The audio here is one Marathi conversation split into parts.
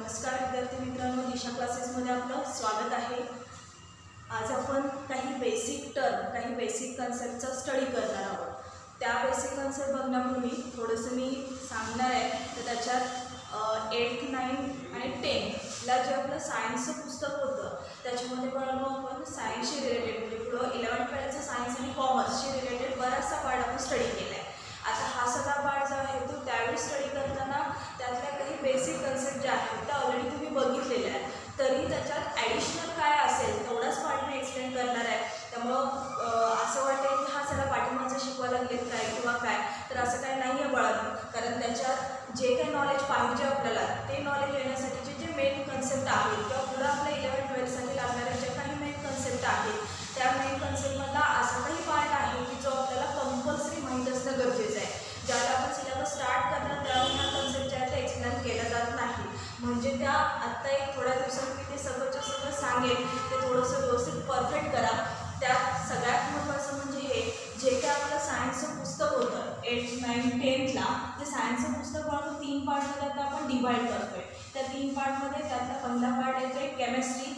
नमस्कार विद्यार्थी मित्रांनो, दिशा क्लासेसमध्ये आपलं स्वागत आहे। आज आपण काही बेसिक टर्म, काही बेसिक कन्सेप्टचा स्टडी करणार आहोत। त्या बेसिक कन्सेप्ट बघण्यापूर्वी थोडंसं मी सांगणार आहे। तर त्याच्यात 8th 9th आणि 10th ला जे आपलं सायन्सचं पुस्तक होतं त्याच्यामध्ये बघलो आपण सायन्सशी रिलेटेड म्हणजे पुढं 11th 12thचं सायन्स आणि कॉमर्सशी रिलेटेड बराचसा पार्ट आपण स्टडी केला आहे। आता हा सगळा पार्ट जो आहे तो त्यावेळी स्टडी करताना त्यातल्या काही बेसिक कन्सेप्ट ज्या आहेत त्या ऑलरेडी तुम्ही बघितलेल्या आहेत, तरी त्याच्यात ॲडिशनल काय असेल तेवढाच पार्ट मी एक्सप्लेन करणार आहे। त्यामुळं असं वाटेल की हा सगळा पाठीमागचं शिकवायला लागलेत काय किंवा काय, तर असं काय नाही आहे बाळांनो। कारण त्याच्यात जे काही नॉलेज पाहिजे आपल्याला ते नॉलेज येण्यासाठीचे जे मेन कन्सेप्ट आहेत किंवा पुढं आपल्या 11th 12thसाठी लागणाऱ्या ज्या काही मेन कन्सेप्ट आहेत त्या मेन कन्सेप्टमधला असा काही पार्ट आहे की जो आपल्याला कंपल्सरी माहीत असणं गरजेचं आहे। ज्याला आपण सिलेबस स्टार्ट करणार त्यावेळी हा कन्सेप्ट जे आहे ते एक्सप्लेन केला जात नाही, म्हणजे त्या आत्ता एक थोड्या दिवसात मी ते सगळंच्या सगळं सांगेन ते थोडंसं व्यवस्थित परफेक्ट करा। त्यात सगळ्यात महत्त्वाचं म्हणजे हे जे काय आपलं सायन्सचं पुस्तक होतं 8th 9th 10thला, ते सायन्सचं पुस्तक म्हणून 3 पार्टमध्ये आता आपण डिवाईड करतोय। त्या 3 पार्टमध्ये त्यातला पहिला पार्ट येतोय केमिस्ट्री,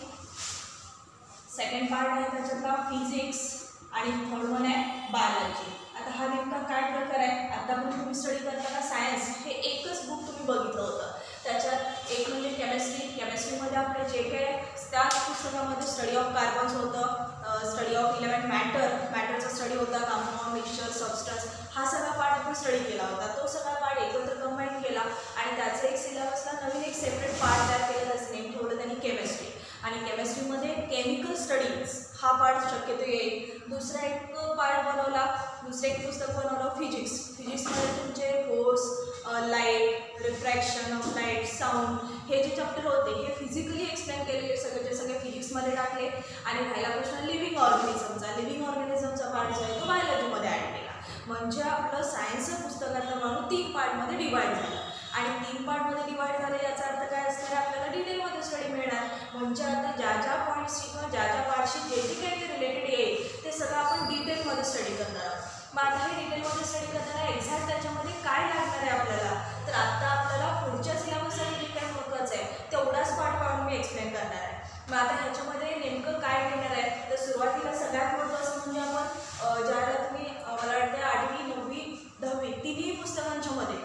सेकंड पार्ट आहे त्याच्यातला फिजिक्स आणि थर्ड वन आहे बायोलॉजी। आता हा नेमका काय प्रकार आहे, आता पण तुम्ही स्टडी करताना सायन्स हे एकच बुक तुम्ही बघितलं होतं। त्याच्यात एक म्हणजे केमिस्ट्रीमध्ये आपले जे काय त्याच पुस्तकामध्ये स्टडी ऑफ कार्बन्स होतं, स्टडी ऑफ इलेमेंट मॅटरचा स्टडी होता, कंपाऊंड मिक्सचर सबस्टन्स, हा सगळा पार्ट आपण स्टडी केला होता। तो सगळा पार्ट एकत्र कंबाईन केला आणि त्याचं एक सिलेबसला नवीन एक सेपरेट पार्ट तयार केलं, त्याचं नेम ठेवलं त्यांनी केमिस्ट्री। आणि केमिस्ट्रीमध्ये केमिकल स्टडीज हा पार्ट शक्यतो येईल। दुसरा एक पार्ट बनवला, दुसरं एक पुस्तक बनवलं फिजिक्समध्ये तुमचे force, light, refraction of light, sound हे जे चॅप्टर होते हे फिजिकली एक्सप्लेन केलेले सगळेचे सगळे फिजिक्समध्ये टाकले। आणि राहिला प्रश्न लिव्हिंग ऑर्गॅनिझमचा पार्ट जो आहे तो बायोलॉजीमध्ये ॲड केला, म्हणजे आपलं सायन्सचं पुस्तकातलं म्हणून 3 पार्टमध्ये डिवाईड झालं। आणि 3 पार्टमध्ये डिवाईड झालं याचा अर्थ काय असणार, आपल्याला डिटेलमध्ये स्टडी मिळणार। म्हणजे आता ज्या पॉईंट्सची किंवा ज्या पार्टशी जे काही ते रिलेटेड येईल ते सगळं आपण डिटेलमध्ये स्टडी करणार आहोत। मग आता हे डिटेलमध्ये स्टडी करताना एक्झॅक्ट त्याच्यामध्ये काय लागणार आहे आपल्याला, तर आत्ता आपल्याला पुढच्या सिलेबससाठी जे काही महत्त्वाचं आहे तेवढाच पार्ट पाहून मी एक्सप्लेन करणार आहे। मग आता ह्याच्यामध्ये नेमकं काय घेणार आहे, तर सुरुवातीला सगळ्यात महत्त्वाचं म्हणजे आपण ज्यावेळेला तुम्ही मला वाटतं 8वी 9वी 10वी तिन्ही पुस्तकांच्या मध्ये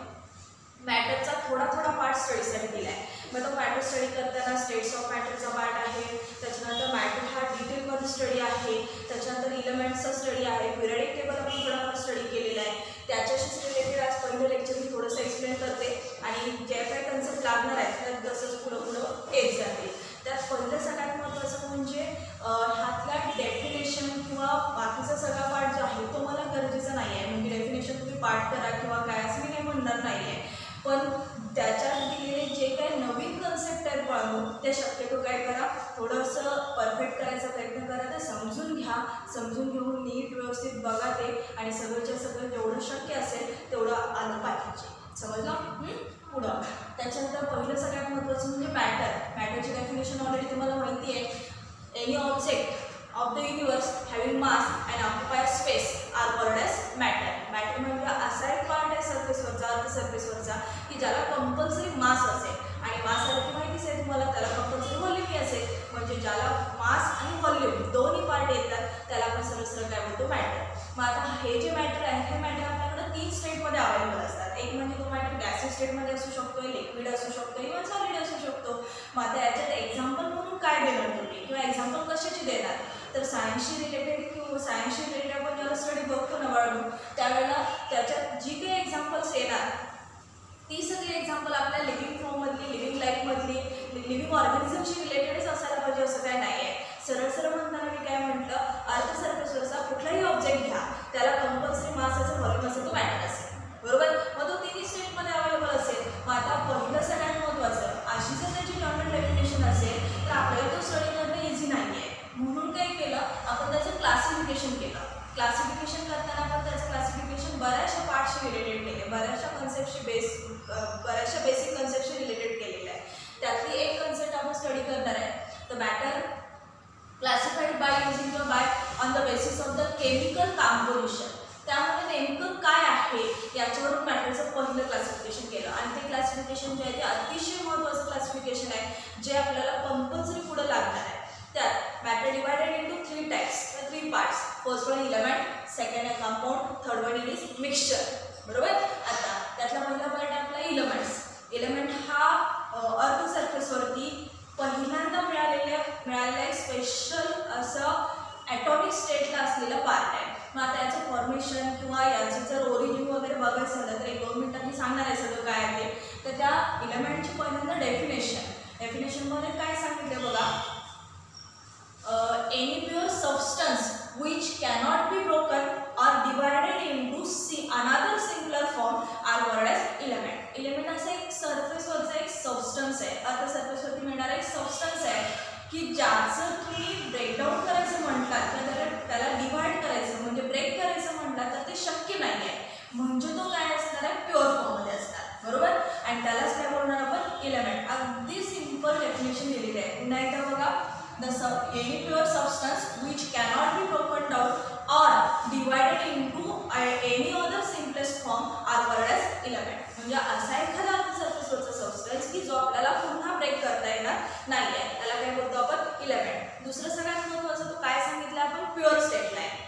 मॅटरचा थोडा पार्ट स्टडीसाठी दिला आहे। मग तो मॅटर स्टडी करताना स्टेट्स ऑफ मॅटरचा पार्ट आहे, त्याच्यानंतर मॅटर हा डिटेलमध्ये स्टडी आहे, त्याच्यानंतर इलेमेंट्सचा स्टडी आहे, पिरियडिक टेबल आपण थोडाफार स्टडी केलेला आहे। त्याच्याशीच रिलेटेड आज पहिलं लेक्चर मी थोडंसं एक्सप्लेन करते आणि जे काही कन्सेप्ट लागणार आहेत त्यात जसंच पुढं येत जाते। त्यात पहिलं सगळ्यात महत्त्वाचं म्हणजे ह्यातल्या डेफिनेशन किंवा बाकीचा सगळा पार्ट जो आहे तो मला गरजेचा नाही आहे, म्हणजे डेफिनेशन तुम्ही पार्ट करा किंवा काय असं मी काही म्हणणार नाही आहे, पण त्याच्यात दिलेले जे काही नवीन कन्सेप्ट आहेत बाळगून ते शक्यतो काय करा, थोडंसं परफेक्ट करायचा प्रयत्न करा, ते समजून घ्या, समजून घेऊन नीट व्यवस्थित बघा ते, आणि सगळंच्या सगळं जेवढं शक्य असेल तेवढं आलं पाहिजे। समजलं? पुढं त्याच्यानंतर पहिलं सगळ्यात महत्त्वाचं म्हणजे मॅटरची डेफिनेशन ऑलरेडी तुम्हाला माहिती आहे। Any object of the universe having mass and occupy space are called as matter म्हणजे असा एक पार्ट आहे अर्थ सरफेसवरचा की ज्याला कंपल्सरी मास असेल, आणि मास सारखी माहितीच आहे तुम्हाला, त्याला कंपल्सरी व्हॉल्यूम असेल, म्हणजे ज्याला मास आणि व्हॉल्यूम दोन्ही पार्ट येतात त्याला आपण सरळ काय बोलतो, मॅटर। मग आता हे जे मॅटर आहे हे मॅटर आपल्याकडे 3 स्टेटमध्ये अवेलेबल असतात। एक म्हणजे तो मॅटर गॅसियस स्टेटमध्ये असू शकतो, लिक्विड असू शकतो किंवा सॉलिड असू शकतो। मग आता याच्यात एक्झाम्पल म्हणून काय देणार तुम्ही किंवा एक्झाम्पल कशाची देणार, तर सायन्सशी रिलेटेड किंवा सायन्सशी रिलेटेड आपण जेव्हा स्टडी बघतो ना बाळगून त्यावेळेला त्याच्यात जी काही एक्झाम्पल्स येणार ती सगळी एक्झाम्पल आपल्या लिव्हिंग फॉर्ममधली, लिव्हिंग लाईफमधली, लिव्हिंग ऑर्गॅनिझमशी रिलेटेडच असायला पाहिजे असं काय नाही आहे। सरळ म्हणताना मी काय म्हटलं, अर्थ सरफेसवरचा कुठलाही ऑब्जेक्ट घ्या त्याला कंपल्सरी मास असेल, व्हॉल्यूम असेल, तो मॅटर असेल, बरोबर। मग तो 3 स्टेटमध्ये अवेलेबल असेल। मग आता पहिलं सगळ्यात महत्त्वाचं, अशी जर त्याची जनरल डेफिनेशन असेल तर आपल्याला तो स्टडी करणं इझी नाही आहे, म्हणून काय केलं आपण त्याचं क्लासिफिकेशन केलं। क्लासिफिकेशन करताना आपण त्याचं क्लासिफिकेशन बऱ्याचशा पार्टशी रिलेटेड केले, बऱ्याचशा बेसिक कन्सेप्टशी रिलेटेड केलेलं आहे। त्यातली एक कन्सेप्ट आपण स्टडी करणार आहे, तर मॅटर क्लासिफाईड बाय युजिंग किंवा by on the basis of the chemical composition. त्यामध्ये नेमकं काय आहे याच्यावरून मॅटरचं पहिलं क्लासिफिकेशन केलं, आणि ते क्लासिफिकेशन जे आहे ते अतिशय महत्त्वाचं क्लासिफिकेशन आहे। आहे जे आपल्याला कंपल्सरी पुढे लागणार आहे. त्यात matter divided into 3 types, 3 parts. First one element, second आहे compound, third one is mixture. बरोबर. आता त्यातला पहिला पार्ट आहे आपला इलेमेंट्स. इलेमेंट हा अर्थ सरफेसवरती पहिल्यांदा मिळालेला स्पेशल असं ॲटॉमिक स्टेटला असलेला पार्ट आहे. मग आता याचं फॉर्मेशन किंवा याचं जर ओरिजिन वगैरे बघायचं झालं तर 1-2 मिनिटात मी सांगणार आहे सगळं काय आहे ते. तर त्या इलेमेंटची पहिल्यांदा डेफिनेशनमध्ये काय सांगितलं बघा. Any pure substance which cannot be broken or divided into another simpler form are called as element. Element असा एक सरफेसवरचा एक सबस्टन्स आहे, अर्थ सरफेसवरती मिळणारा एक सबस्टन्स आहे की ज्याचं तुम्ही ब्रेकडाऊन करायचं म्हटलात तर त्याला डिवाइड करायचं म्हणजे ब्रेक करायचं म्हटलात तर ते शक्य नाही आहे. म्हणजे तो काय असणार आहे, प्युअर फॉर्ममध्ये असणार. बरोबर. आणि त्यालाच काय बोलणार आपण, इलेमेंट. अगदी सिंपल डेफिनेशन दिलेली आहे. पुन्हा एकदा बघा. Any pure substance which cannot be broken down or divided into any other simplest form are called as element. म्हणजे असा एखादा अर्थ सरफेसवरचा सबस्टन्स की जो आपल्याला पुन्हा ब्रेक करता येणार नाही आहे त्याला काय बोलतो आपण, इलेमेंट. दुसरं सगळ्यात महत्त्वाचं तो काय सांगितलं आपण, प्युअर स्टेटला आहे.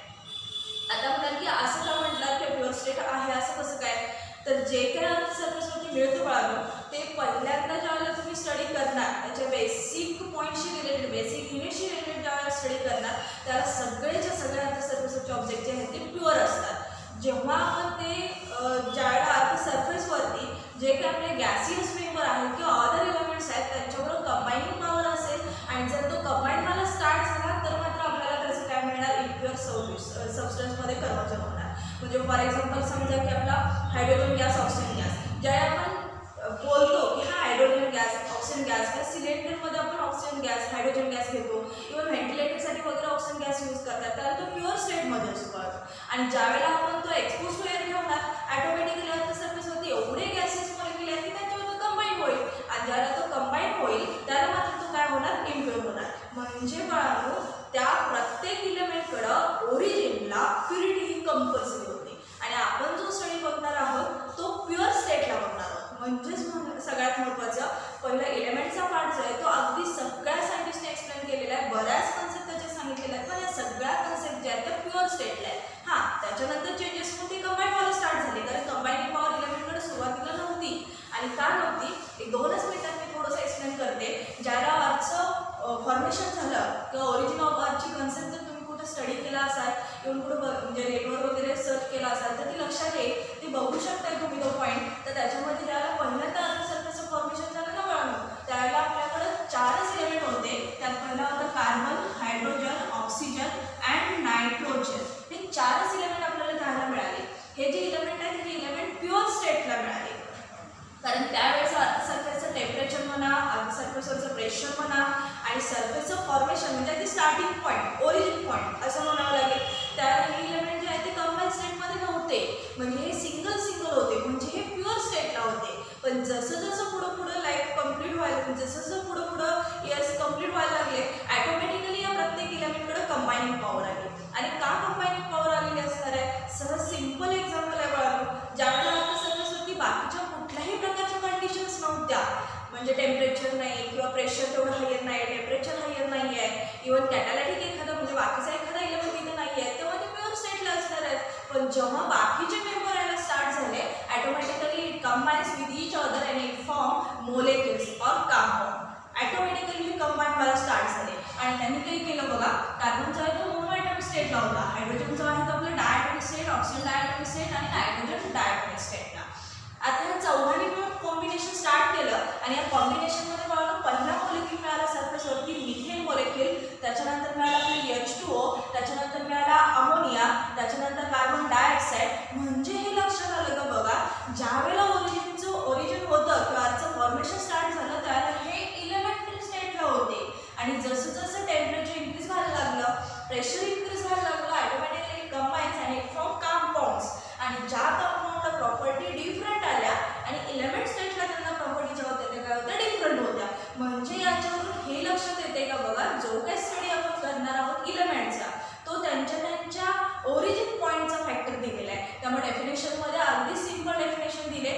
आता म्हणाल की असं का म्हटलं की प्युअर स्टेट आहे असं कसं काय, तर जे काही अर्थ सरफेसवरती मिळतं बाळगून ते पहिल्यांदा ज्यावेळेला तुम्ही स्टडी करणार त्याच्या बेसिक पॉईंटशी रिलेटेड, बेसिक युनिटशी रिलेटेड ज्यावेळेला स्टडी करणार त्याला सगळेच्या सगळे अर्थ सरफेसवरचे ऑब्जेक्ट जे आहेत ते प्युअर असतात. जेव्हा आपण ते ज्यावेळेला अर्थ सरफेसवरती जे काही आपले गॅसियस मेंबर आहेत किंवा अदर एलिमेंट्स आहेत त्यांच्याबरोबर कंबाईनिंग पॉवर असेल आणि जर तो कंबाईन मला स्टार्ट झाला तर मात्र आपल्याला त्याचं काय मिळणार, इक्विअर सबस्टन्समध्ये कन्व्हर्जन होणार. म्हणजे फॉर एक्झाम्पल समजा की आपला हायड्रोजन गॅस, ऑक्सिजन गॅस, ज्यावेळी आपण बोलतो की हा हायड्रोजन गॅस, ऑक्सिजन गॅस, त्या सिलेंडरमध्ये आपण ऑक्सिजन गॅस, हायड्रोजन गॅस घेतो. इव्हन व्हेंटिलेटरसाठी वगैरे ऑक्सिजन गॅस यूज करतात त्याला तो प्युअर स्टेटमध्ये असतो. आणि ज्यावेळेला आपण तो एक्सपोज टू एअर ठेवणार ॲटोमॅटिकली अर्थ सरफेसवरती एवढे गॅसेस मॉलिक्युल आहेत की त्यांच्यावर तो कंबाईन होईल. आणि ज्यावेळेला तो कंबाईन होईल त्याला मात्र तो काय होणार, इम्प्युअर होणार. म्हणजे बाळांनो त्या प्रत्येक इलेमेंटकडं ओरिजिनला प्युरिटी ही कंपल्सरी होते. आणि आपण जो स्टडी बघणार आहोत तो प्युअर स्टेटला बघणार आहोत. म्हणजेच सगळ्यात महत्त्वाचं पहिलं इलेमेंटचा पार्ट जो आहे तो अगदी सगळ्या सायंटिस्टने एक्सप्लेन केलेला आहे. बऱ्याच कन्सेप्ट त्याचे सांगितलेले आहेत पण या सगळ्या कन्सेप्ट ज्या आहेत त्या प्युअर स्टेटला आहेत. हां, त्याच्यानंतर चेंजेस होऊन ते कंबाईन व्हायला स्टार्ट झाले कारण कंबाईनिंग पॉवर इलेमेंटकडे सुरुवातीला नव्हती. आणि का नव्हती, एक 2च मिनिटात मी थोडंसं एक्सप्लेन करते. ज्याला अर्थचं फॉर्मेशन झालं किंवा ओरिजिन ऑफ अर्थची कन्सेप्ट जर तुम्ही कुठं स्टडी केला असाल किंवा कुठं म्हणजे नेटवर वगैरे सर्च केला असाल तर ती लक्षात येईल, ती बघू शकता तुम्ही तो पॉईंट. तर त्याच्यामध्ये ज्याला पहिल्यांदा अर्थ सरफेसचं फॉर्मेशन झालं ना बाळांनो त्यावेळेला आपल्याकडे 4च एलिमेंट होते. त्यात पहिला होता carbon, hydrogen, oxygen and nitrogen. हे 4च इलेमेंट आपल्याला पाहायला मिळाले. हे जे इलेमेंट आहे ते इलेमेंट प्युअर स्टेटला मिळाले कारण त्यावेळेस अर्थ सरफेसचं टेम्परेचर म्हणा, अर्थ सरफेसवरचं प्रेशर म्हणा आणि सरफेसचं फॉर्मेशन म्हणजे ते स्टार्टिंग पॉईंट, ओरिजिन पॉईंट असं म्हणावं लागेल. त्यावेळेला हे इलेमेंट जे आहे ते कंबाईन स्टेटमध्ये नव्हते. म्हणजे हे सिंगल होते म्हणजे हे प्युअर स्टेटला होते. पण जसं जसं पुढं लाईफ कंप्लीट व्हायला, जसं पुढं इयर्स कंप्लीट व्हायला लागले ॲटोमॅटिकली या प्रत्येक इलेमेंटकडे कंबाईनिंग पॉवर आली. आणि का कंबाईनिंग पॉवर आलेली असणार आहे, सहज सिंपल एक्झाम्पल आहे बाळांनो. ज्यावेळेला अर्थ सरफेसवरती बाकीच्या कुठल्याही प्रकारच्या कंडिशन्स नव्हत्या म्हणजे टेम्परेचर नाही किंवा प्रेशर तेवढं हायर नाही, टेम्परेचर हायर नाही आहे, इव्हन कॅटॅलिटिक एखादा म्हणजे बाकीचा एखादा इलेमेंट इथे नाही आहे तेव्हा ते प्युअर स्टेटला असणार आहेत. पण जेव्हा बाकीचे मेंबर यायला स्टार्ट झाले automatically it combines with each other and it form molecules or compound. Automatically हे कंबाईन व्हायला स्टार्ट झाले. आणि त्यांनी काही केलं बघा, कार्बनचा आहे तो मोनोॲटॉमिक स्टेटला होता, हायड्रोजनचा आहे तो आपलं diatomic state, oxygen diatomic state आणि नायट्रोजन डायॲटॉमिक स्टेटला. आता ह्या चौघांनी मिळून कॉम्बिनेशन स्टार्ट केलं आणि या कॉम्बिनेशनमध्ये मला पहिला मॉलिक्यूल मिळाला सरफेसवरती मिथेन मॉलिक्यूल, त्याच्यानंतर मिळाला आपली H2O, त्याच्यानंतर मिळाला अमोनिया, त्याच्यानंतर कार्बन डायऑक्साईड. म्हणजे हे लक्षात आलं का बघा, ज्यावेळेला ओरिजिन होतं किंवा अर्थचं फॉर्मेशन स्टार्ट झालं त्यावेळेला हे इलेमेंटरी स्टेटला होते. आणि जसं जसं टेम्परेचर इन्क्रीज व्हायला लागलं, प्रेशर इन्क्रीज व्हायला लागलं, ॲटोमॅटिकली कंबाईन्स आणि फ्रॉम कंपाऊंड्स. आणि ज्या कंपाऊंडला प्रॉपर्टी डिफरंट आल्या आणि इलेमेंट स्टेटला त्यांना प्रॉपर्टी ज्या होत्या त्या काय होत्या, डिफरंट होत्या. म्हणजे याच्यावरून हे लक्षात येते का बघा, जो काही स्टडी आपण करणार आहोत इलेमेंटचा तो त्यांच्या ओरिजिन पॉईंटचा फॅक्टर दिलेला आहे. त्यामुळे डेफिनेशनमध्ये अगदी सिंपल डेफिनेशन दिले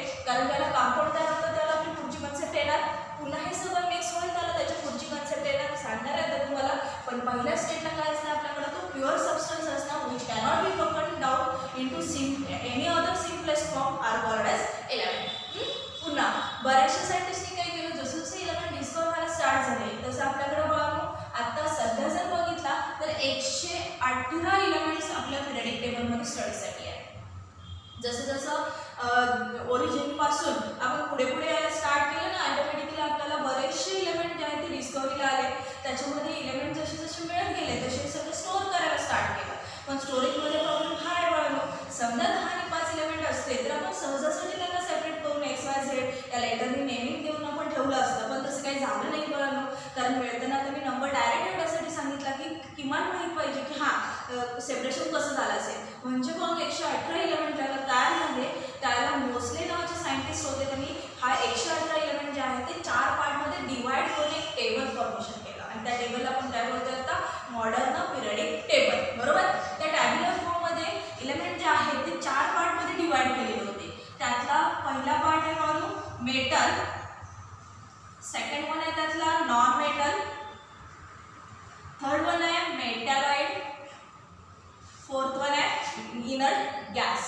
form are called as element. पुन्हा बऱ्याचशा सायंटिस्टनी काय केलं, जसं जसं एलिमेंट डिस्कवर व्हायला स्टार्ट झाले तसं आपल्याकडे बघा आता सध्या जर बघितला तर 118 एलिमेंट्स आपल्या पिरियडिक टेबलमध्ये स्टडीसाठी आहे. जसं जसं ओरिजिन पासून आपण पुढे पुढे यायला स्टार्ट केलं ना, ऑटोमॅटिकली आपल्याला बरेचसे एलिमेंट जे आहेत ते डिस्कवरीला आले. त्याच्यामध्ये एलिमेंट जसे जसे मिळत गेले तसे सगळे स्टोअर करायला स्टार्ट केलं. पण स्टोरेजमध्ये प्रॉब्लेम हा आहे बघा, समजा 10 आणि 5 एलिमेंट असते तर आपण सहजासहजी त्यांना सेपरेट करून XYZ या लेटरनी नेमिंग देऊन आपण ठेवलं असतं. पण तसं काही झालं नाही बघा, कारण मिळताना आता मी नंबर डायरेक्ट एवढ्यासाठी सांगितला की किमान माहीत पाहिजे की हां सेपरेशन कसं झालं असेल. म्हणजे मग 118 एलिमेंट ज्याला तयार झाले त्याला मोस्ले नावाचे सायंटिस्ट होते, त्यांनी हा 118 एलिमेंट जे आहे ते 4 पार्टमध्ये डिवाइड करून एक टेबल फॉर्मेशन केलं. आणि त्या टेबलला आपण काय बोलतो आता, मॉडर्न पिरियडिक टेबल. बरोबर. त्या टॅब्युलर फॉर्ममध्ये एलिमेंट जे आहे ते 4 पार्टमध्ये डिवाइड केलेले होते. त्यातला पहिला पार्ट आहे म्हणून मेटल, सेकंड वन आहे त्यातला नॉन मेटल, थर्ड वन आहे मेटॅलॉइड, फोर्थ वन आहे इनर्ट गॅस.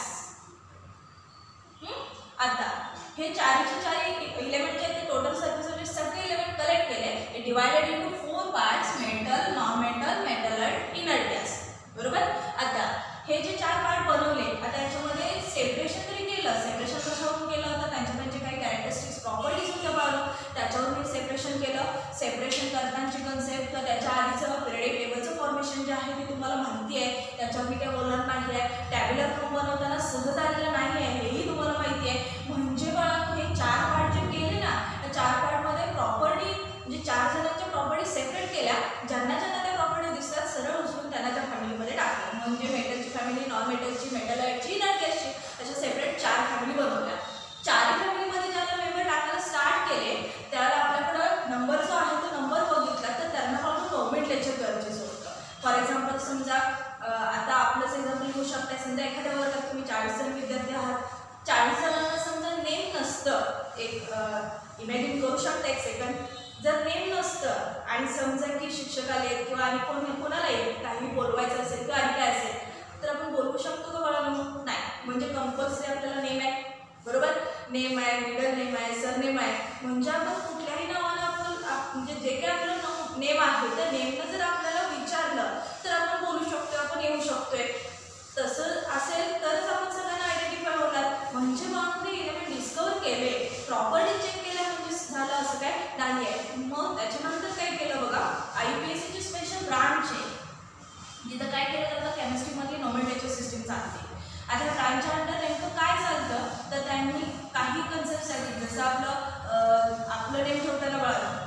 आता हे चारचे चार एलिमेंट जे आहेत ते टोटल सर्फेसवरचे सगळे एलिमेंट कलेक्ट केले, divided into 4 parts, metal, non metal, metalloid, inert gas. बरोबर. आता हे जे 4 पार्ट बनवले, आता याच्यामध्ये सेपरेशन तरी केलं. सेपरेशन कशावरून केलं होतं, त्यांचे काही कॅरेक्टरिस्टिक्स प्रॉपर्टीज होत्या बघा, त्याच्यावरून मी सेपरेशन केलं. सेपरेशन करतानाची कन्सेप्ट तर त्याच्या आधीचं पिरियडिक टेबलचं फॉर्मेशन जे आहे ते तुम्हाला माहिती आहे, त्याच्यावर मी काय बोलणार नाही आहे. टॅब्युलर फॉर्म बनवताना सहज आलेलं नाही आहे हेही तुम्हाला माहिती आहे. म्हणजे बघा हे 4 पार्ट जे केले ना, त्या 4 पार्टमध्ये प्रॉपर्टी म्हणजे 4 जणांच्या प्रॉपर्टी सेपरेट केल्या. ज्यांना ज्यांना त्या प्रॉपर्टी दिसतात सरळ उचलून त्यांना त्या फॅमिलीमध्ये टाकलं. म्हणजे मेटलची फॅमिली, नॉन मेटलची, मेटॅलॉइडची, इनर्ट गॅसची अशा सेपरेट 4 फॅमिली बनवल्या. 4 फॅमिलीमध्ये ज्याला मेंबर टाकायला स्टार्ट केले त्याला आपल्याकडं नंबर जो आहे तो नंबर बघितला तर त्यांना आपण नोमेनक्लेचर गरजेचं होतं. फॉर एक्झाम्पल समजा आता आपलंच एक्झाम्पल घेऊ शकता. समजा एखाद्या वर्गात तुम्ही 40 जण विद्यार्थी आहात, 40 जणांना समजा नेम नसतं. एक इमॅजिन करू शकता एक सेकंड, जर नेम नसतं आणि समजा की शिक्षक आले किंवा आणि कोणाला काही बोलवायचं असेल किंवा आणि काय असेल तर आपण बोलवू शकतो का बाळांनो? नाही. म्हणजे कंपल्सरी आपल्याला नेम आहे. बरोबर. नेम आहे, मिडल नेम आहे, सरनेम आहे. म्हणजे आपण कुठल्याही नावानं आपण म्हणजे जे काही आपलं नेम आहे त्या नेमनं जर आपल्याला विचारलं तर आपण बोलू शकतो, आपण येऊ शकतोय. तसं असेल तरच आपण सगळ्यांना आयडेंटिफाय होणार. म्हणजे मग ते एलिमेंट डिस्कवर केले, प्रॉपर्टी चेक केल्या म्हणजे झालं असं काय नाही आहे. मग त्याच्यानंतर काय केलं बघा, IUPACची स्पेशल ब्रांच आहे जिथं काय केलं जातं, केमिस्ट्रीमधली नोमेनक्लेचर सिस्टीम चालते. आता या ब्रांचच्या अंडर नेमकं काय चालतं तर त्यांनी काही कन्सेप्टसाठी जसं आपलं नेम ठेवताना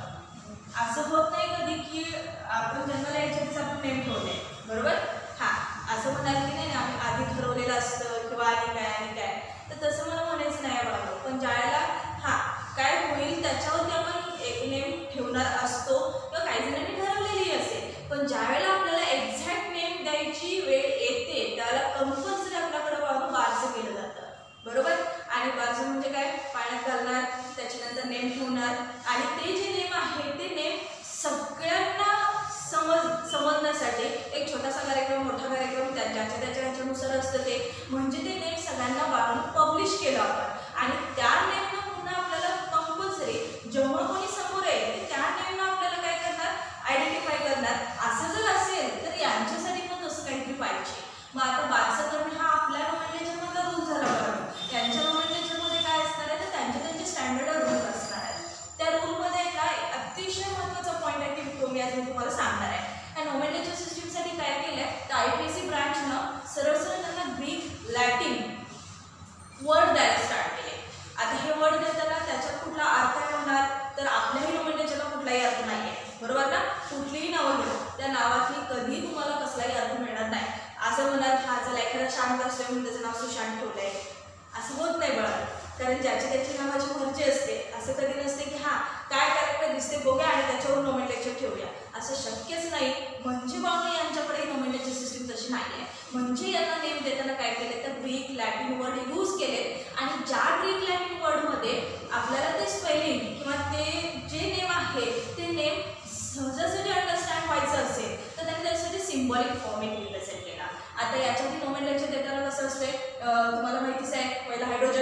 बघा असं होत नाही कधी की आपण जन्माला याच्यातच आपण नेम ठेवले. बरोबर. हां असं म्हणाल की नाही आम्ही आधी ठरवलेलं असतं किंवा आणि काय तर तसं मला म्हणायचं नाही बघा. पण ज्याला हां काय होईल त्याच्यावरती आपण एक नेम ठेवणार असतो किंवा काही जणांनी ठरवलेली असेल. पण ज्यावेळेला आपल्याला एक्झॅक्ट नेम द्यायची वेळ येते त्याला कंपल्सरी आपल्याकडे बारसं केलं जातं. बरोबर. आणि बारसं म्हणजे काय, पाण्यात घालणार, त्याच्यानंतर नेम ठेवणार आणि ते जे नेम आहे ते नेम सगळ्यांना समजण्यासाठी एक छोटासा कार्यक्रम, मोठा कार्यक्रम त्याच्यानुसार असतं ते. म्हणजे ते नेम सगळ्यांना बाळून पब्लिश केलं आपण आणि त्या नेमनं पुन्हा आपल्याला कंपल्सरी जेव्हा कोणी समोर येईल त्या नेमनं आपल्याला काय करणार, आयडेंटिफाय करणार. असं जर असेल तर यांच्यासाठी पण तसं काहीतरी पाहिजे. मग आता बारसं करणं हा आपल्या नोमेनक्लेचरमधला रूल झाला बरोबर. यांच्या नोमेनक्लेचरमध्ये काय असणार आहे तर त्यांचे स्टँडर्ड रूल असणार आहेत. त्या रूलमध्ये काय अतिशय महत्त्वाचा पॉईंट आहे की तो मी आज तुम्हाला सांगणार आहे. या नोमेनक्लेचर सिस्टीमसाठी काय केलं आहे तर IUPAC ब्रांचनं सरळ त्यांना ग्रीक, लॅटिन वर्ड द्यायला स्टार्ट केले. आता हे वर्ड देताना त्याच्यात कुठला अर्थ होणार तर आपल्याही नोमेनक्लेचरला कुठलाही अर्थ नाही आहे. बरोबर ना. कुठलीही नावं घ्या त्या नावातली कधी तुम्हाला कसलाही अर्थ मिळणार नाही. असं म्हणाल हा चला एखादा शांत असतोय म्हणून त्याचं नाव सुशांत ठेवलंय, असं होत नाही बघा. कारण ज्याची त्याची नावाची मर्जी असते. असं कधी नसते की हां काय कॅरेक्टर दिसते बघूया आणि त्याच्यावर नोमेनक्लेचर ठेवूया, असं शक्यच नाही. म्हणजे बाळून यांच्याकडे नोमेनक्लेचर सिस्टीम तशी नाही आहे. म्हणजे यांना नेम देताना काय केले तर ग्रीक, लॅटिन वर्ड यूज केले आणि ज्या ग्रीक, लॅटिन वर्डमध्ये आपल्याला ते स्पेलिंग किंवा ते जे नेम आहे ते नेम सहजासहजी अंडरस्टँड व्हायचं असेल तर त्यांनी त्यासाठी सिम्बॉलिक फॉर्म एक रिप्रेझेंट केला. आता याच्यावरती नोमेनक्लेचर देताना कसं असते तुम्हाला माहितीच आहे. पहिला हायड्रोजन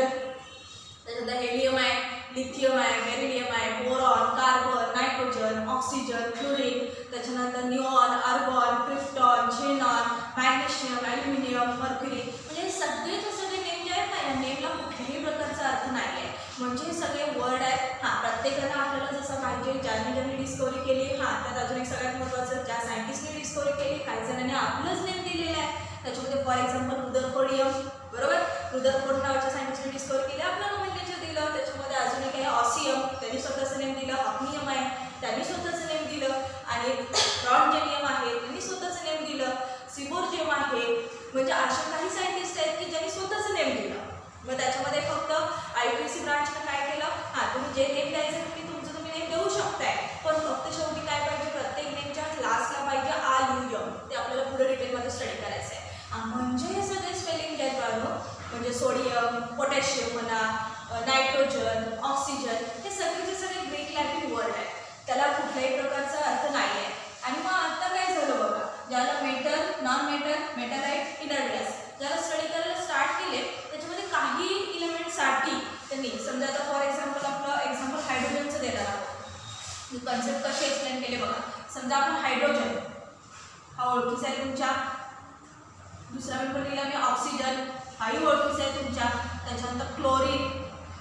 म्हणजे हे सगळे वर्ड आहेत. हां, प्रत्येकानं आपल्याला जसं पाहिजे ज्यांनी डिस्कवरी केली. हां, त्यात अजून एक सगळ्यात महत्त्वाचं, ज्या सायंटिस्टने डिस्कवरी केली, काही जणांनी आपलंच नेम दिलेलं आहे. त्याच्यामध्ये फॉर एक्झाम्पल रुदरफोर्डियम, बरोबर, रुदरफोर्ड नावाच्या सायंटिस्टने डिस्कवरी केली, आपलं नोमेनक्लेचर दिलं. त्याच्यामध्ये अजून एक आहे ऑसियम, त्यांनी स्वतःचं नेम दिलं. हफनियम आहे, त्यांनी स्वतःचं नेम दिलं. आणि रॉन्जेनियम आहे, त्यांनी स्वतःचं नेम दिलं. सिबोर्जियम आहे. म्हणजे असे काही सायंटिस्ट आहेत की ज्यांनी स्वतःचं नेम दिलं. मग त्याच्यामध्ये फक्त IUPAC ब्रांचनं काय केलं, हां, तुम्ही जे नेम द्यायचं तुम्ही नेम देऊ शकताय, पण फक्त शेवटी काय पाहिजे, प्रत्येक नेमच्या लास्टला पाहिजे IUM. ते आपल्याला पुढे डिटेलमध्ये स्टडी करायचं आहे. म्हणजे हे सगळे स्पेलिंग जे आहेत बाळांनो, म्हणजे सोडियम, पोटॅशियम म्हणा, नायट्रोजन, ऑक्सिजन, हे सगळेचे सगळे ग्रीक लॅटिन वर्ड आहेत. त्याला कुठल्याही प्रकारचा अर्थ नाही आहे. आणि मग आता काय झालं बघा, ज्याला metal, non metal, metalloid, inert gas ज्याला स्टडी करायला स्टार्ट केले, त्याच्यामध्ये काही इलेमेंटसाठी त्यांनी समजा आता फॉर एक्झाम्पल आपलं एक्झाम्पल हायड्रोजनचं देणार आहोत. कन्सेप्ट कसे एक्सप्लेन केले बघा. समजा आपण हायड्रोजन हा ओळखीचा आहे तुमच्या. दुसरा पेपर लिहिला मी ऑक्सिजन, हाही ओळखीचा आहे तुमच्या. त्याच्यानंतर क्लोरीन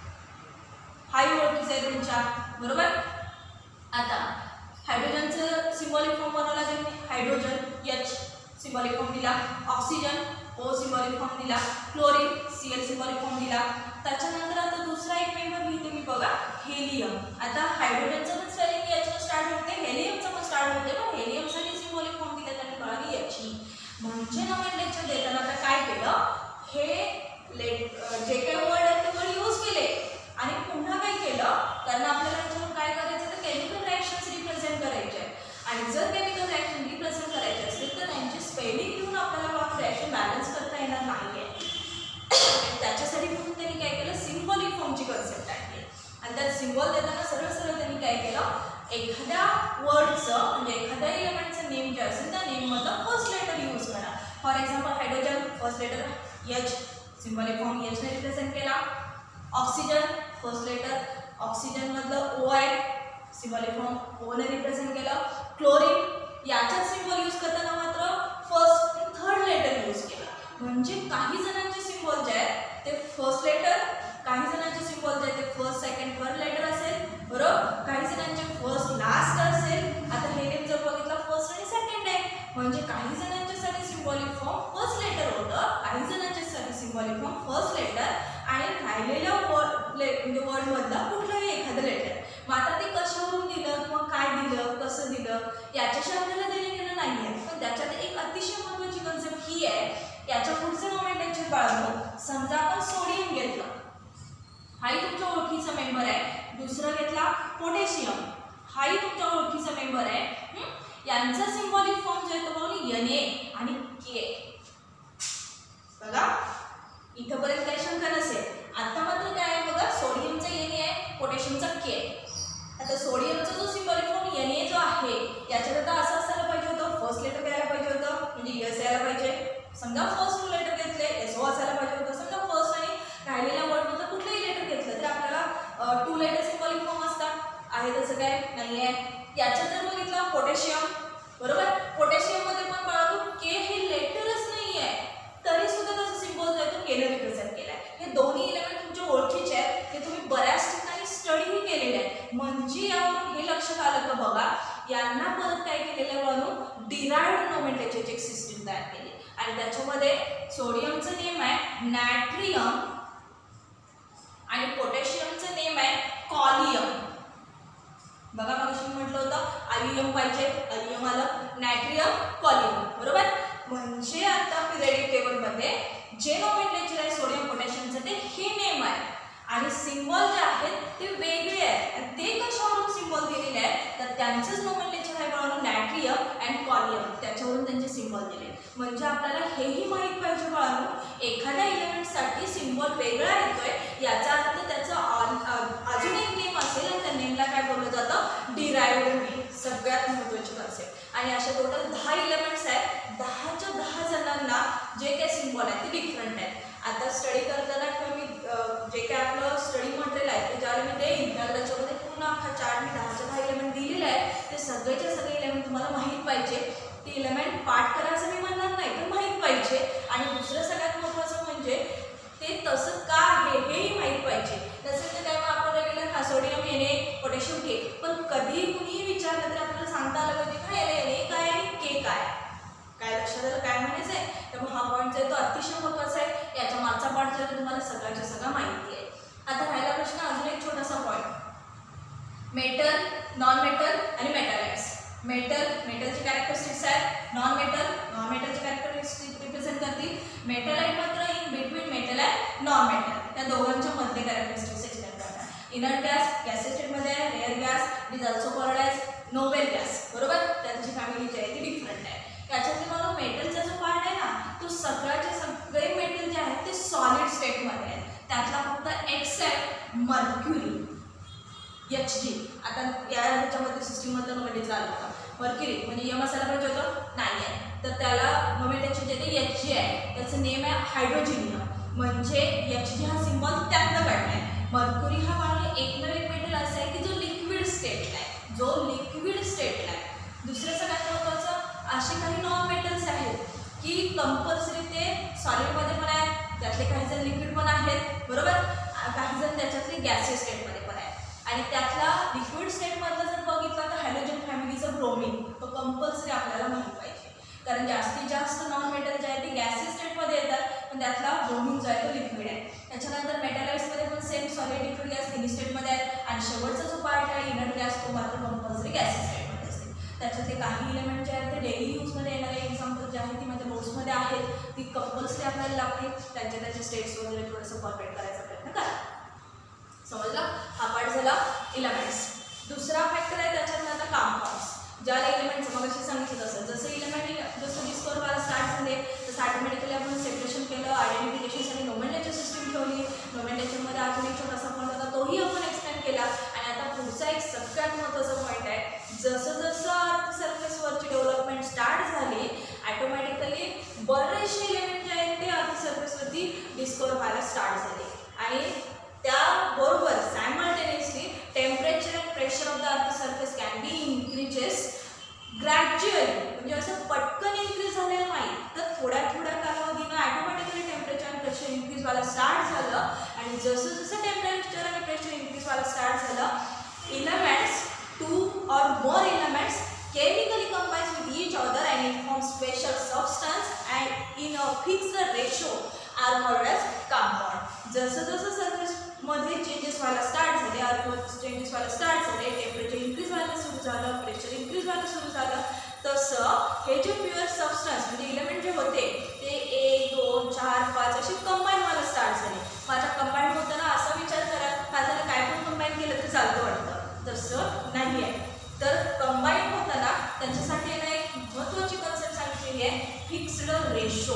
हाही ओळखीचा आहे तुमच्या, बरोबर. आता हायड्रोजनचं सिम्बॉलिक फॉर्म बनवला त्यांनी, हायड्रोजन H सिम्बॉलिक फॉर्म दिला, ऑक्सिजन O सिम्बॉलिक फॉर्म दिला, क्लोरीन Cl सिम्बॉलिक फॉर्म दिला. त्याच्यानंतर आता दुसरा एक पेपर लिहिते मी बघा, हेलियम. आता हायड्रोजनचं पण स्पेलिंग H स्टार्ट होते, हेलियमचं पण स्टार्ट होते, पण हेलियमसाठी सिम्बॉलिक फॉर्म दिला त्यांनी कळाली H. म्हणजे नोमेनक्लेचर देताना आता काय केलं, हे जे काही वर्ड आहेत ते वर्ड यूज केले आणि पुन्हा काय केलं, कारण आपल्याला याच्यावर काय करायचं तर केमिकल रिॲक्शन्स रिप्रेझेंट करायचे आहेत. आणि जर केमिकल रिॲक्शन रिप्रेझेंट करायचे असेल तर त्यांची स्पेलिंग घेऊन आपल्याला रिॲक्शन बॅलन्स करता येणार नाही आहे. त्याच्यासाठी म्हणून त्यांनी काय केलं, सिम्बॉलिक फॉर्मची कन्सेप्ट आणली. आणि त्यात सिम्बॉल देताना सरळ सरळ त्यांनी काय केलं, एखाद्या वर्डचं म्हणजे एखाद्या इलेमेंटचं नेम जे असेल त्या नेममधलं फर्स्ट लेटर यूज करा. For example hydrogen first letter H symbolic form H ने रिप्रेझेंट केला. ऑक्सिजन फर्स्ट लेटर ऑक्सिजन मधलं O आहे, सिम्बॉलिक फॉर्म O ने रिप्रेझेंट केलं. क्लोरीन याच्यात सिम्बॉल यूज करताना मात्र फर्स्ट थर्ड लेटर यूज केला. म्हणजे काही जणांचे सिम्बॉल जे आहेत ते फर्स्ट लेटर, काही जणांचे सिम्बॉल जे आहेत ते फर्स्ट सेकंड थर्ड लेटर असेल, बरोबर. काही जणांचे फर्स्ट लास्ट असेल. आता हे नेम जर बघितलं फर्स्ट आणि सेकंड आहे, म्हणजे काही जणांच्यासाठी सिम्बॉलिक फॉर्म फर्स्ट लेटर होतं, काही जणांच्यासाठी सिम्बॉलिक फॉर्म फर्स्ट लेटर आणि राहिलेल्या म्हणजे वर्ड मधला कुठलाही एखादं लेटर. मग आता ते कशावरून दिलं किंवा काय दिलं, कसं दिलं याच्याशी आपल्याला देणं घेणं नाही आहे. पण त्याच्यात एक अतिशय महत्त्वाची कन्सेप्ट ही आहे. याच्या पुढचं नोमेनक्लेचर बाळगून समजा आपण सोडियम घेतलं, हाही तुमच्या ओळखीचा मेंबर आहे. दुसरा घेतला पोटॅशियम, हाही तुमच्या ओळखीचा मेंबर आहे. यांचा सिम्बॉलिक फॉर्म जे येतो म्हणून Na आणि K. बघा इथंपर्यंत काही शंका नसेल. आता मात्र काय आहे बघा, सोडियमचा Na आहे, पोटॅशियमचा K आहे. आता सोडियमचा जो सिम्बॉलिक फॉर्म Na जो आहे याच्यात आता असं असायला पाहिजे होतं, फर्स्ट लेटर द्यायला पाहिजे होतं, म्हणजे S यायला पाहिजे. समजा फर्स्ट टू लेटर घेतले SO असायला पाहिजे होतं. समजा फर्स्ट आणि राहिलेल्या वर्डमधलं कुठलंही लेटर घेतलं तर आपल्याला 2 लेटर सिम्बॉलिक फॉर्म असतात. आहे तसं काय नाही आहे. याच्यात जर बघितलं पोटॅशियम, बरोबर. पोटॅशियम मध्ये पण बघा K हे लेटरच नाही आहे, तरी सुद्धा त्याचा सिम्बॉल जो आहे तो K ने रिप्रेझेंट केला आहे. हे दोन्ही इलेमेंट तुमच्या ओळखीचे आहेत, ते तुम्ही बऱ्याच ठिकाणी स्टडीही केलेले आहे. म्हणजे यावरून हे लक्षात आलं का बघा, यांना परत काय केलेलं म्हणून डिराइव्ड नोमेनक्लेचरची एक सिस्टीम तयार केली. आणि त्याच्यामध्ये सोडियमचं नेम आहे नायट्रियम आणि पोटॅशियमचं नेम आहे कॉलियम. बघा मगाशी म्हटलं होतं IUM पाहिजे, IUM आलं, नायट्रियम कॉलियम, बरोबर. म्हणजे आता पिरियडिक टेबलमध्ये जे नोमेनक्लेचर आहे सोडियम पोटॅशियमचं ते हे नेम आहे आणि सिम्बॉल जे आहेत ते वेगळे आहेत. आणि ते कशावरून सिम्बॉल दिलेले आहेत तर त्यांचंच नोमेनक्लेचर आहे म्हणून नायट्रियम अँड कॉलियम, त्याच्यावरून त्यांचे सिम्बॉल दिले. म्हणजे आपल्याला हेही माहीत पाहिजे बाळांनो, एखाद्या इलेमेंटसाठी सिम्बॉल वेगळा येतोय याचा अर्थ त्याचं अजून एक नेम असेल आणि त्या नेमला काय बोललं जातं, डिराइव्ड नेम. सगळ्यात महत्त्वाची कन्सेप्ट. आणि अशा टोटल 10 इलेमेंट्स आहेत. 10च्या 10 जणांना जे काही सिम्बॉल आहेत ते डिफरंट आहेत. आता स्टडी करताना किंवा मी जे काही आपलं स्टडी मटेरियल आहे ते ज्यावेळी मी देईन त्याच्यामध्ये पूर्ण अख्खा चार्ट मी 10च्या 10 इलेमेंट दिलेले आहे. ते सगळेच्या सगळे इलेमेंट तुम्हाला माहीत पाहिजे. ते इलेमेंट पाठ करायचं मी म्हणणार नाही, पण माहीत पाहिजे. आणि दुसरं सगळ्यात महत्त्वाचं म्हणजे ते तसं का आहे हेही माहीत पाहिजे. तसं तर काय मेटल, नॉन मेटल आणि मेटॅलाइट्स. मेटलचे कॅरेक्टरिस्टिक्स आहेत, नॉन मेटलचे कॅरेक्टरिस्टिक्स रिप्रेझेंट करतील, मेटॅलाइट मात्र in between metal and non metal त्या दोघांच्या मध्ये कॅरेक्टरिस्टिक्स एक्सप्लेन करतात. इनर्ट गॅस स्टेटमध्ये आहे, rare gas, it is also called as noble gas. बरोबर, त्यांची फॅमिली जी आहे ती डिफरंट आहे. त्याच्यातले मला मेटलचा जो पार्ट आहे ना तो सगळे मेटल जे आहेत ते सॉलिड स्टेटमध्ये आहेत. त्यातला फक्त एक्सेप्ट मर्क्युरी Hg. आता या ह्याच्यामध्ये सिस्टीममधलं मोमेंट चालू होतं. मर्क्युरी म्हणजे यम असायला पाहिजे होतं, नाही आहे, तर त्याला मोमेंटचे जे ते Hg आहे त्याचं नेम आहे हायड्रोजिनियम. म्हणजे Hg हा सिम्बॉल त्यातनं काढला आहे. मर्क्युरी हा वाला एकमेव मेटल असं आहे की जो लिक्विड स्टेटला आहे, दुसरं सगळ्यात महत्त्वाचं असे काही नॉन मेटल्स आहेत की कंपल्सरी ते सॉलिडमध्ये पण आहेत, त्यातले काही जण लिक्विड पण आहेत. बरोबर, काही जण त्याच्यातले गॅसियस स्टेटमध्ये पण आहेत. आणि त्यातला लिक्विड स्टेटमधला जर बघितलं तर हायड्रोजन फॅमिलीचा ब्रोमीन तो कंपल्सरी आपल्याला माहिती पाहिजे, कारण जास्तीत जास्त नॉन मेटल जे आहे ते गॅसियस स्टेटमध्ये येतात, पण त्यातला ब्रोमीन जो आहे तो लिक्विड आहे. त्याच्यानंतर मेटॅलाइट्समध्ये पण सेम सॉलिड लिक्विड गॅस तिन्ही स्टेटमध्ये आहेत. आणि शेवटचा जो पार्ट आहे इनर्ट गॅस तो मात्र कंपल्सरी गॅसियस स्टेटमध्ये असते. त्याच्यातले काही इलेमेंट जे आहेत ते डेली यूजमध्ये येणारे एक्झाम्पल जे आहे ती माझ्या नोट्समध्ये आहेत, ती कंपल्सरी आपल्याला लागतील. त्यांचे स्टेट्स वगैरे थोडंसं परफेक्ट करायचा प्रयत्न करा. समजला, हा पार्ट झाला इलेमेंट्स. दुसरा फॅक्टर आहे त्याच्यातला आता कंपाऊंड्स. ज्याला इलेमेंटचं मग अशी सांगितलं तसं जसं इलेमेंट जसं डिस्कवर व्हायला स्टार्ट झाले तसं ऑटोमॅटिकली आपण सेपरेशन केलं, आयडेंटिफिकेशनसाठी नोमेनक्लेचर सिस्टीम ठेवली. नोमेनक्लेचरमध्ये अजून एक छोटासा पॉईंट होता तोही आपण एक्सप्लेन केला. आणि आता पुढचा एक सगळ्यात महत्त्वाचा पॉईंट आहे, जसं जसं अर्थ सरफेसवरची डेव्हलपमेंट स्टार्ट झाली ऑटोमॅटिकली बरेचसे इलेमेंट जे आहेत ते अर्थ सरफेसवरती डिस्कवर व्हायला स्टार्ट झाले. आणि त्याबरोबर simultaneously temperature and pressure of the earth surface can be increases gradually. म्हणजे असं पटकन इन्क्रीज झालेलं नाही, तर थोड्या कालावधीनं ऑटोमॅटिकली टेम्परेचर आणि प्रेशर इन्क्रीज व्हायला स्टार्ट झालं. आणि जसं जसं टेम्परेचर आणि प्रेशर इन्क्रीज व्हायला स्टार्ट झालं, elements 2 or more elements chemically combine with each other and it forms special substance and in a fixed ratio are called as compound. जसं सरफेस मध्ये चेंजेस व्हायला स्टार्ट झाले, अर्थ चेंजेस व्हायला स्टार्ट झाले, टेम्परेचर इन्क्रीज व्हायला सुरू झालं, प्रेशर इन्क्रीज व्हायला सुरू झालं, तसं हे जे प्युअर सबस्टन्स म्हणजे इलेमेंट जे होते ते 1, 2, 4, 5 असे कंबाईन व्हायला स्टार्ट झाले. माझ्या कंबाईन होताना असा विचार करा माझ्याला काय पण कंबाईन केलं तरी चालतं वाटतं, तसं नाही आहे. तर कंबाईन होताना त्यांच्यासाठी ना एक महत्त्वाची कन्सेप्ट सांगितलेली आहे, फिक्स्ड रेशो.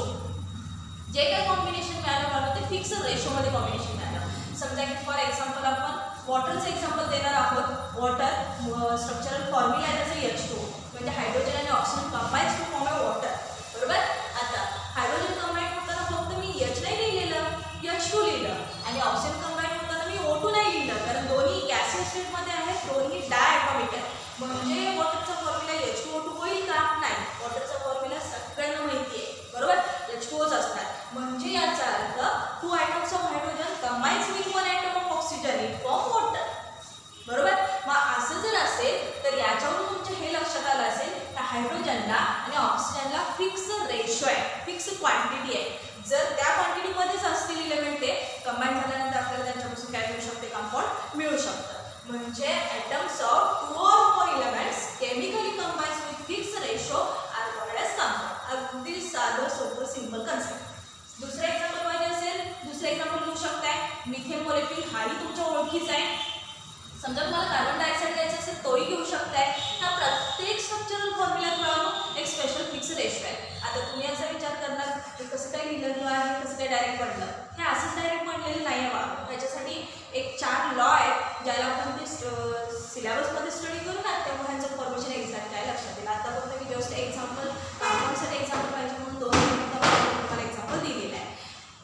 जे काही कॉम्बिनेशन मिळालं मला ते फिक्स रेशोमध्ये कॉम्बिनेशन मिळालं. समजा की फॉर एक्झाम्पल आपण वॉटरचं एक्झाम्पल देणार आहोत. वॉटर स्ट्रक्चरल फॉर्म्युला आहे त्याचं H2, म्हणजे हायड्रोजन आणि oxygen combines to form a water. बरोबर, आता हायड्रोजन कंबाईन होताना फक्त मी H नाही लिहिलेलं, H2 लिहिलं. आणि ऑक्सिजन कंबाईन होताना मी O2 नाही लिहिलं, कारण दोन्ही गॅसियस स्टेटमध्ये आहेत, दोन्ही डायटॉमिक आहेत. म्हणजे वॉटरचा फॉर्म्युला H2O2 होईल का? नाही, वॉटरचा फॉर्म्युला सगळ्यांना माहिती आहे. बरोबर, H2Oच असणार. म्हणजे याचा अर्थ 2 atoms of hydrogen combines with 1 atom of oxygen it form water. बरोबर, मग असं जर असेल तर याच्यावरून तुमच्या हे लक्षात आलं असेल तर हायड्रोजनला आणि ऑक्सिजनला फिक्स रेशो आहे, फिक्स क्वांटिटी आहे. जर त्या क्वांटिटीमध्येच असतील इलेमेंट ते कंबाईन झाल्यानंतर आपल्याला त्यांच्यापासून काय मिळू शकते, कंपाऊंड मिळू शकतं. म्हणजे atoms of 2 or more elements chemically combines with fixed ratio are called as compound. अगदी साधं सोपं सिंपल कन्सेप्ट. दुसरं एक्झाम्पल पाहिजे असेल, दुसरं एक्झाम्पल घेऊ शकताय. मिथेन मॉलिक्यूल हाही तुमच्या ओळखीचा आहे. समजा तुम्हाला कार्बन डायऑक्साईड घ्यायचं असेल तोही घेऊ शकताय. हा प्रत्येक स्ट्रक्चरल फॉर्म्युल्यात एक स्पेशल फिक्स रेशो आहे. आता तुम्ही असा विचार करणार की कसं काय लिहिलं आहे, कसं काय डायरेक्ट पडलं. हे असंच डायरेक्ट पडलेलं नाही आहे बा. त्याच्यासाठी एक 4 लॉ आहेत ज्याला आपण ते सिलेबसमध्ये स्टडी करू ना, त्यामुळे ह्यांचं फॉर्मेशन एक्झॅक्ट काय लक्षात येईल. आता फक्त मी जस्ट एक्झाम्पल कंपाऊंडसाठी एक्झाम्पल पाहिजे म्हणून 2 तुम्हाला एक्झाम्पल दिलेलं आहे.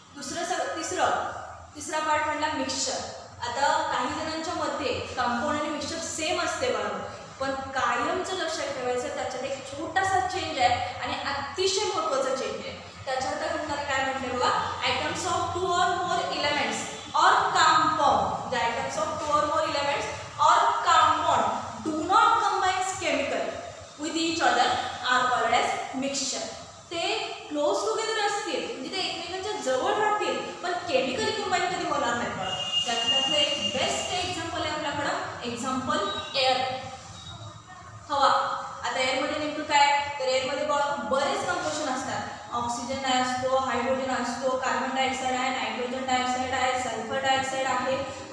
तिसरा पार्ट म्हणला मिक्सचर. आता काही जणांच्या मध्ये कंपाऊंड आणि मिक्सचर सेम असते बरोबर, पण कायमचं लक्षात ठेवायचं त्याच्यात एक छोटासा चेंज आहे आणि अतिशय महत्त्वाचा चेंज आहे. त्याच्यात तुम्हाला काय म्हटलं बघा, atoms of 2 or more elements or compound. The atoms of 2 or more elements or compound do not combine chemically with each other are called as mixture. ते क्लोज टुगेदर असतील म्हणजे ते एकमेकांच्या जवळ राहतील पण केमिकली कंबाईन कधी होणार नाही. त्यातलं एक बेस्ट एक्झाम्पल आहे आपल्याकडं, एक्झाम्पल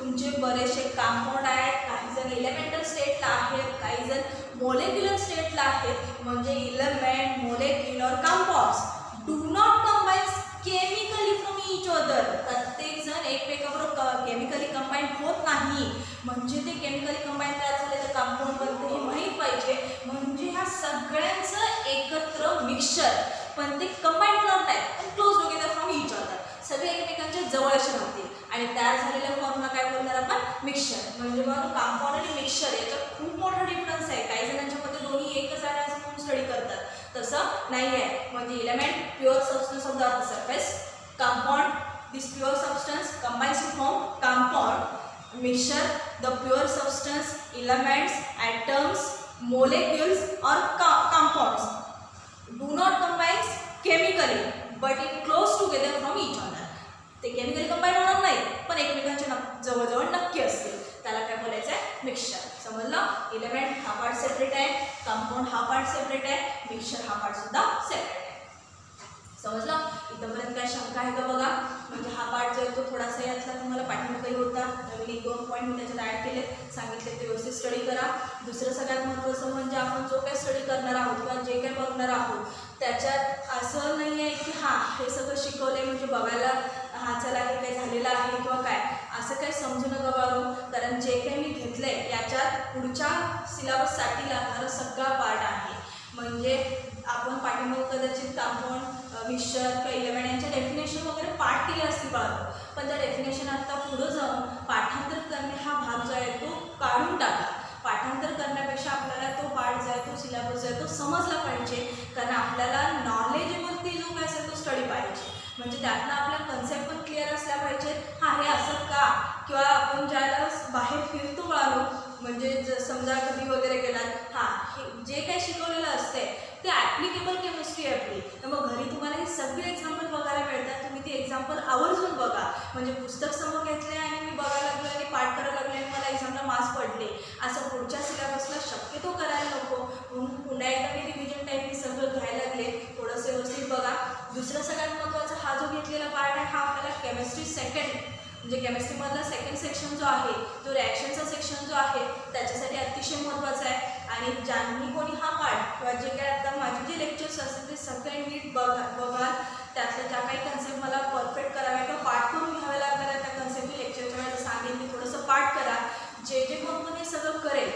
तुमचे बरेचसे कंपाऊंड आहेत, काही जण एलिमेंटल स्टेटला आहेत, काही जण मोलेक्युलर स्टेटला आहेत. म्हणजे element, molecular, compounds do not combine chemically from each other. प्रत्येक जण एकमेकाबरोबर केमिकली कंबाईन होत नाही. म्हणजे ते केमिकली कंबाईन तयार झाले तर कंपाऊंड बनते हे माहीत पाहिजे. म्हणजे ह्या सगळ्यांचं एकत्र मिक्सचर, पण ते कंबाईन होणार नाही, पण close together from each other. सगळे एकमेकांच्या जवळचे राहतील आणि तयार झालेल्या फॉर्मला काय बोलणार आपण? मिक्सचर. म्हणजे बघा कंपाऊंड आणि मिक्सचर याच्यात खूप मोठा डिफरन्स आहे. काही जणांच्या मध्ये दोन्ही एकच आहे असं म्हणून स्टडी करतात, तसं नाही आहे. म्हणजे element pure substance of the surface, compound this pure substance combines to form compound, mixture the pure substance, elements, atoms, molecules or compounds do not combine chemically but it close together from each other. ते केमिकली कंबाईन होणार नाही, पण एकमेकांच्या जवळजवळ नक्की असतील. त्याला काय बोलायचं आहे? मिक्सचर. समजलं? एलिमेंट हा पार्ट सेपरेट आहे, कंपाऊंड हा पार्ट सेपरेट आहे, मिक्सचर हा पार्ट सुद्धा सेपरेट आहे. समजलं? इथपर्यंत काय शंका आहे का बघा? म्हणजे हा पार्ट जो आहे तो थोडासा यातला तुम्हाला पाठीमागे होता. नवीन 1-2 पॉईंट मी त्याच्यात ॲड केले, सांगितले ते व्यवस्थित स्टडी करा. दुसरं सगळ्यात महत्त्वाचं म्हणजे आपण जो काही स्टडी करणार आहोत किंवा जे काही बघणार आहोत त्याच्यात असं नाही आहे की हां हे सगळं शिकवलं आहे म्हणजे बघायला हा चला हे काही झालेलं आहे किंवा काय, असं काही समजू नका बाळो. कारण जे काही मी घेतलं आहे याच्यात पुढच्या सिलेबससाठी लागणारा सगळा पार्ट आहे. म्हणजे आपण पाठीमागे कदाचित कंपाऊंड, मिक्सचर किंवा एलिमेंट यांच्या डेफिनेशन वगैरे पाठ केले असतील बाळा, पण त्या डेफिनेशन आता पुढं जाऊन पाठांतर करणे हा भाग जो आहे तो काढून टाका. पाठांतर करण्यापेक्षा आपल्याला तो पार्ट जो आहे तो सिलेबस जो आहे तो समजला पाहिजे. कारण आपल्याला नॉलेजवरती जो काय असेल तो स्टडी पाहिजे. म्हणजे त्यातनं आपल्या कन्सेप्ट पण क्लिअर असल्या पाहिजेत. हां हे असं का, किंवा आपण ज्याला बाहेर फिरतो बाळालो, म्हणजे समजा कधी वगैरे गेलात, हां हे जे काही शिकवलेलं असते ते ॲप्लिकेबल केमिस्ट्री आहे आपली. तर मग घरी तुम्हाला हे सगळे एक्झाम्पल बघायला मिळतात. तुम्ही ते एक्झाम्पल आवर्जून बघा. म्हणजे पुस्तक समोर घेतले आणि मी बघायला लागलो आणि पाठ करायला लागले आणि मला एक्झामला मार्क्स पडले, असं पुढच्या सिलेबसला शक्यतो करायला नको. म्हणून पुन्हा एकदा मी रिव्हिजन टाईपने सगळं घ्यायला लागले. थोडंसं व्यवस्थित बघा. दुसरं सगळ्यात महत्त्वाचं हा जो घेतलेला पार्ट आहे हा आपल्याला केमिस्ट्री सेकंड, म्हणजे केमिस्ट्रीमधला सेकंड सेक्शन जो आहे तो रिॲक्शनचा सेक्शन जो आहे त्याच्यासाठी अतिशय महत्त्वाचा आहे. आणि ज्यांनी कोणी हा पार्ट किंवा जे काय आता माझे जे लेक्चर्स असतील ते सगळे नीट बघाल. त्यातल्या ज्या काही कन्सेप्ट मला परफेक्ट कराव्या किंवा पाठ करून घ्याव्या लागणार आहे त्या कन्सेप्ट लेक्चरच्या वेळेला सांगेन मी थोडंसं पाठ करा. जे कोण हे सगळं करेल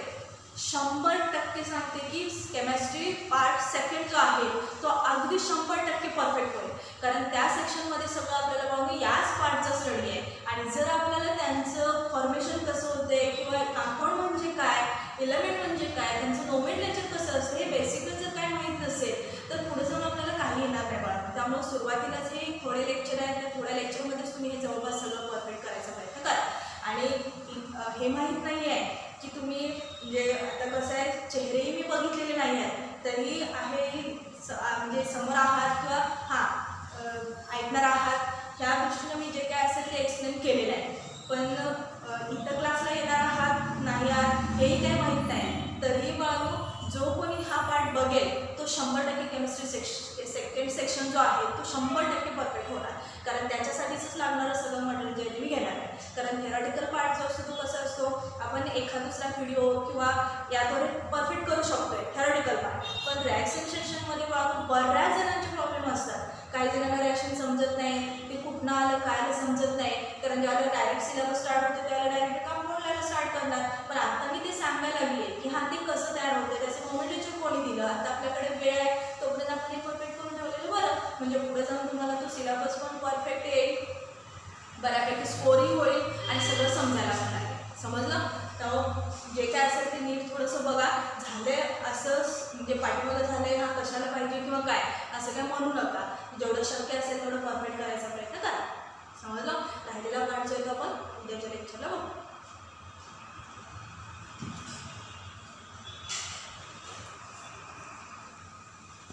100% सांगते की केमिस्ट्री पार्ट सेकंड जो आहे तो अगदी 100% परफेक्ट होईल. कारण त्या सेक्शनमध्ये सगळं आपल्याला बघून याच पार्टचा स्टडी आहे. आणि जर आपल्याला त्यांचं फॉर्मेशन कसं होते किंवा कंपाऊंड म्हणजे काय, एलिमेंट म्हणजे काय, त्यांचं नोमेनक्लेचर कसं असतं हे बेसिकच जर काय माहीत नसेल तर पुढे जाऊन आपल्याला काही येणार नाही बाळा. त्यामुळे सुरुवातीलाच हे थोडे लेक्चर आहेत, त्या थोड्या लेक्चरमध्येच तुम्ही हे जवळपास सगळं परफेक्ट करायचा प्रयत्न करा. आणि हे माहीत नाही आहे की तुम्ही म्हणजे आता कसं आहे चेहरेही मी बघितलेले नाही आहेत तरी आहे म्हणजे समोर आहात किंवा हां ऐकणार आहात, ह्या दृष्टीनं मी जे काय असेल ते एक्सप्लेन केलेलं आहे. पण इतर क्लासला येणार आहात नाही आहात हेही काही माहीत नाही. तरीही बाळू जो कोणी हा पार्ट बघेल तो 100% केमिस्ट्री सेकंड सेक्शन जो आहे तो 100% परफेक्ट होणार. कारण त्याच्यासाठीच लागणारं सगळं मटेरियल जे आहे मी घेणार आहे. कारण थेरॉटिकल पार्ट जो असतो तो कसा असतो, आपण एखादा दुसरा व्हिडिओ किंवा याद्वारे परफेक्ट करू शकतोय थेरॉटिकल पार्ट. पण रिॲक्शन सेक्शनमध्ये बऱ्याच जणांचे प्रॉब्लेम असतात. काही जणांना रिॲक्शन समजत नाही, ते कुठनं आलं काय आलं समजत नाही. कारण ज्यावेळेला डायरेक्ट सिलेबस स्टार्ट होते त्यावेळेला डायरेक्ट कंपाऊंड लिहायला स्टार्ट करणार. पण आता मी ते सांगायला लागले की हां ते कसं तयार होतं, त्याचं नोमेनक्लेचर कोणी दिलं, आता आपल्याकडे वेळ आहे तोपर्यंत आपण हे परफेक्ट करून ठेवलेलं बरं. म्हणजे पुढे जाऊन तुम्हाला तो सिलेबस पण परफेक्ट येईल, बऱ्यापैकी स्कोरिंग होईल आणि सगळं समजायला पण लागेल. समजलं? तर जे काय असेल ते नीट थोडंसं बघा. झाले असं म्हणजे पाठीमागं झालं हा कशाला पाहिजे किंवा काय असं काय म्हणू नका. जेवढं शक्य असेल तेवढं परफेक्ट करायचा प्रयत्न करा. समजलं? राहिलेला पार्ट जो आहे तो आपण उद्याच्या लेक्चरला बघू.